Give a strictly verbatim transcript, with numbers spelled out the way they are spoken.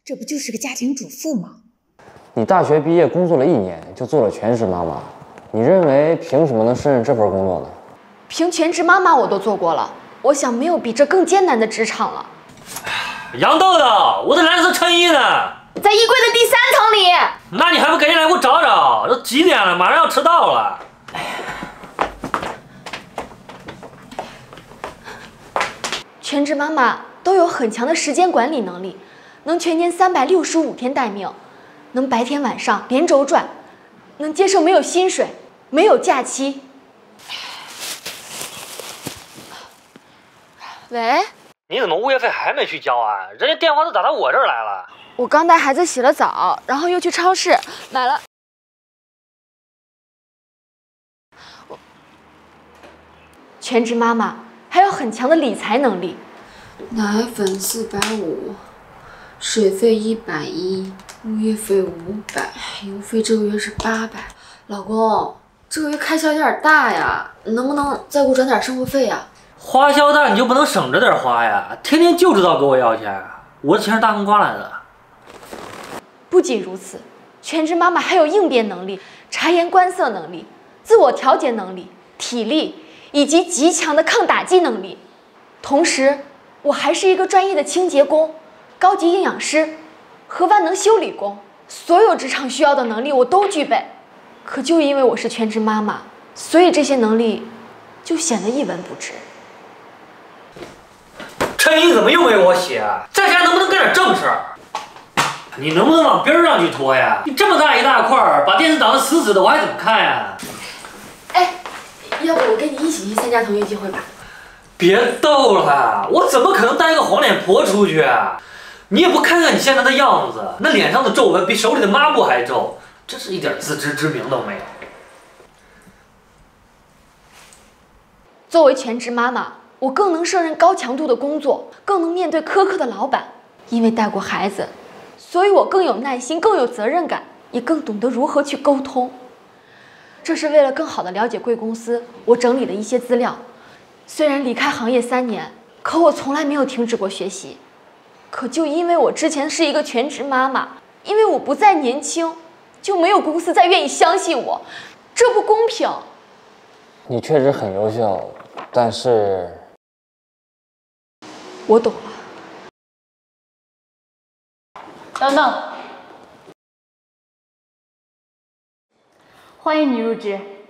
这不就是个家庭主妇吗？ 你大学毕业工作了一年，就做了全职妈妈，你认为凭什么能胜任这份工作呢？ 凭全职妈妈我都做过了，我想没有比这更艰难的职场了。 杨豆豆，我的蓝色衬衣呢？ 在衣柜的第三层里。 那你还不赶紧来给我找找？都几点了，马上要迟到了。 全职妈妈都有很强的时间管理能力，能全年三百六十五天待命，能白天晚上连轴转，能接受没有薪水、没有假期。喂， 你怎么物业费还没去交啊？人家电话都打到我这儿来了。 我刚带孩子洗了澡，然后又去超市买了。全职妈妈还有很强的理财能力。 奶粉四百五，水费一百一，物业费五百，邮费这个月是八百。老公，这个月开销有点大呀，能不能再给我转点生活费呀？ 花销大你就不能省着点花呀？天天就知道给我要钱，我的钱是大风刮来的。 不仅如此，全职妈妈还有应变能力、察言观色能力、自我调节能力、体力以及极强的抗打击能力。同时，我还是一个专业的清洁工、高级营养师和万能修理工，所有职场需要的能力我都具备。可就因为我是全职妈妈，所以这些能力就显得一文不值。 衬衣怎么又没我洗啊？在家能不能干点正事儿？你能不能往边上去拖呀？你这么大一大块儿，把电视挡得死死的，我还怎么看呀？ 哎，要不我跟你一起去参加同学聚会吧？ 别逗了，我怎么可能带一个黄脸婆出去啊？你也不看看你现在的样子，那脸上的皱纹比手里的抹布还皱，真是一点自知之明都没有。 作为全职妈妈，我更能胜任高强度的工作，更能面对苛刻的老板。因为带过孩子，所以我更有耐心，更有责任感，也更懂得如何去沟通。这是为了更好地了解贵公司，我整理的一些资料。虽然离开行业三年，可我从来没有停止过学习。可就因为我之前是一个全职妈妈，因为我不再年轻，就没有公司再愿意相信我，这不公平。 你确实很优秀，但是…… 我懂了。 等等，欢迎你入职。